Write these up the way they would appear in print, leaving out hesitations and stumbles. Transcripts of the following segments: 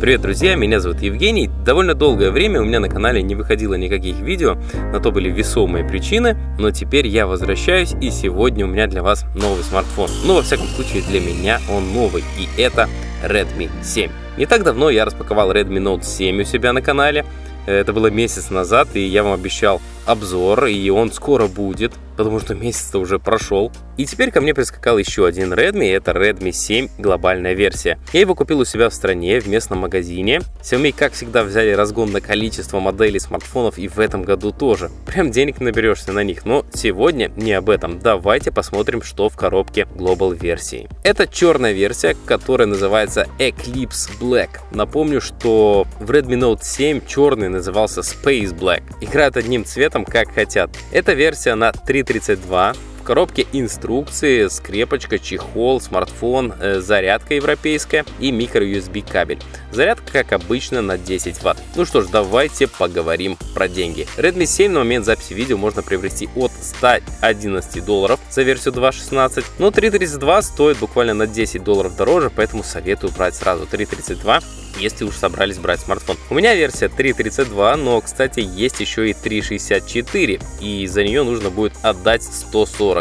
Привет, друзья, меня зовут Евгений. Довольно долгое время у меня на канале не выходило никаких видео, на то были весомые причины, но теперь я возвращаюсь, и сегодня у меня для вас новый смартфон. Ну, во всяком случае, для меня он новый, и это Redmi 7. Не так давно я распаковал Redmi Note 7 у себя на канале. Это было месяц назад, и я вам обещал обзор, и он скоро будет, потому что месяц-то уже прошел. И теперь ко мне прискакал еще один Redmi, это Redmi 7 глобальная версия. Я его купил у себя в стране, в местном магазине. Xiaomi, как всегда, взяли разгон на количество моделей смартфонов, и в этом году тоже. Прям денег наберешься на них, но сегодня не об этом. Давайте посмотрим, что в коробке Global версии. Это черная версия, которая называется Eclipse Black. Напомню, что в Redmi Note 7 черный назывался Space Black. Играют одним цветом, как хотят. Эта версия на 332. В коробке инструкции, скрепочка, чехол, смартфон, зарядка европейская и micro-USB кабель. Зарядка, как обычно, на 10 Вт. Ну что ж, давайте поговорим про деньги. Redmi 7 на момент записи видео можно приобрести от $111 за версию 2.16, но 332 стоит буквально на $10 дороже, поэтому советую брать сразу 332, если уж собрались брать смартфон. У меня версия 332, но, кстати, есть еще и 364, и за нее нужно будет отдать $140.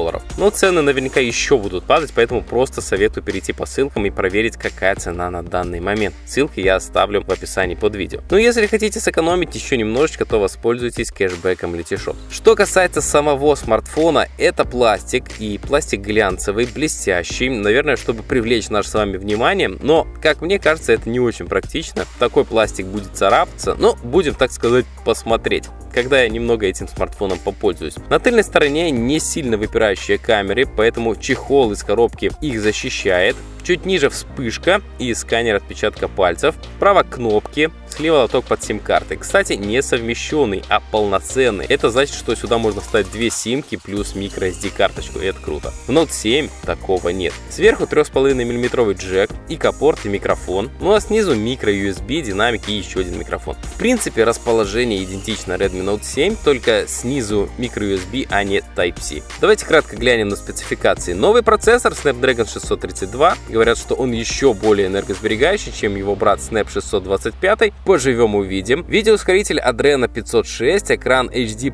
Но цены наверняка еще будут падать, поэтому просто советую перейти по ссылкам и проверить, какая цена на данный момент. Ссылки я оставлю в описании под видео. Ну, если хотите сэкономить еще немножечко, то воспользуйтесь кэшбэком Letysshop. Что касается самого смартфона, это пластик, и пластик глянцевый, блестящий, наверное, чтобы привлечь наше с вами внимание, но, как мне кажется, это не очень практично. Такой пластик будет царапаться, но будем, так сказать, посмотреть, когда я немного этим смартфоном попользуюсь. На тыльной стороне не сильно выпирающие камеры, поэтому чехол из коробки их защищает. Чуть ниже вспышка и сканер отпечатка пальцев. Справа кнопки, слева лоток под сим-карты. Кстати, не совмещенный, а полноценный. Это значит, что сюда можно вставить две симки плюс microSD карточку, и это круто. В Note 7 такого нет. Сверху 3,5 мм джек, и капорт, и микрофон. Ну а снизу microUSB, динамик и еще один микрофон. В принципе, расположение идентично Redmi Note 7, только снизу microUSB, а не Type-C. Давайте кратко глянем на спецификации. Новый процессор Snapdragon 632. Говорят, что он еще более энергосберегающий, чем его брат Snap 625. Поживем увидим. Видеоускоритель Adreno 506, экран HD+,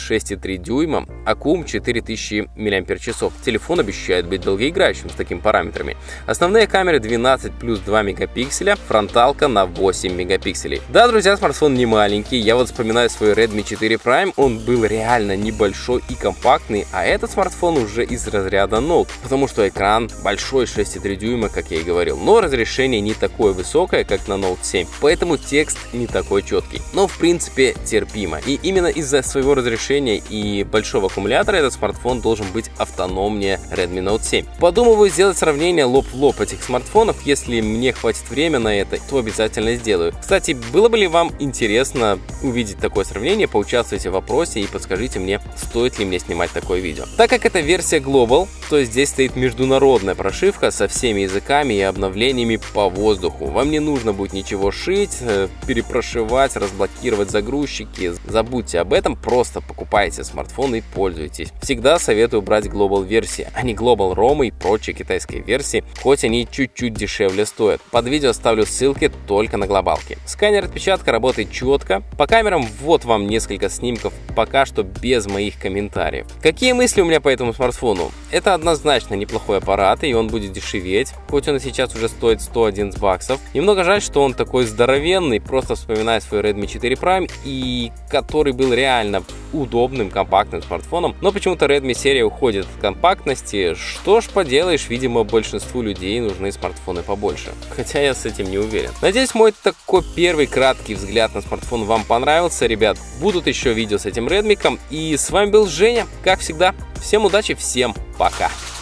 6,3 дюйма, аккум 4000 мАч. Телефон обещает быть долгоиграющим с такими параметрами. Основные камеры 12 плюс 2 мегапикселя, фронталка на 8 мегапикселей. Да, друзья, смартфон не маленький. Я вот вспоминаю свой Redmi 4 Prime, он был реально небольшой и компактный, а этот смартфон уже из разряда Note, потому что экран большой, 6,3 дюйма, как я и говорил, но разрешение не такое высокое, как на Note 7, поэтому текст не такой четкий, но в принципе терпимо. И именно из-за своего разрешения и большого аккумулятора этот смартфон должен быть автономнее Redmi Note 7. Подумываю сделать сравнение лоб в лоб этих смартфонов. Если мне хватит времени на это, то обязательно сделаю. Кстати, было бы ли вам интересно увидеть такое сравнение? Поучаствуйте в вопросе и подскажите мне, стоит ли мне снимать такое видео. Так как это версия Global, то здесь стоит международная прошивка со всеми языками и обновлениями по воздуху. Вам не нужно будет ничего шить, перепрошивать, разблокировать загрузчики. Забудьте об этом, просто покупайте смартфон и пользуйтесь. Всегда советую брать Global версии, а не Global ROM и прочие китайские версии, хоть они чуть-чуть дешевле стоят. Под видео оставлю ссылки только на глобалки. Сканер отпечатка работает четко. По камерам вот вам несколько снимков, пока что без моих комментариев. Какие мысли у меня по этому смартфону? Это однозначно неплохой аппарат, и он будет дешеветь, хоть он и сейчас уже стоит $111. Немного жаль, что он такой здоровенный, просто вспоминая свой Redmi 4 Prime, и который был реально удобным, компактным смартфоном, но почему-то Redmi серия уходит от компактности. Что ж поделаешь, видимо, большинству людей нужны смартфоны побольше, хотя я с этим не уверен. Надеюсь, мой такой первый краткий взгляд на смартфон вам понравился, ребят. Будут еще видео с этим Redmi, и с вами был Женя, как всегда. Всем удачи, всем пока!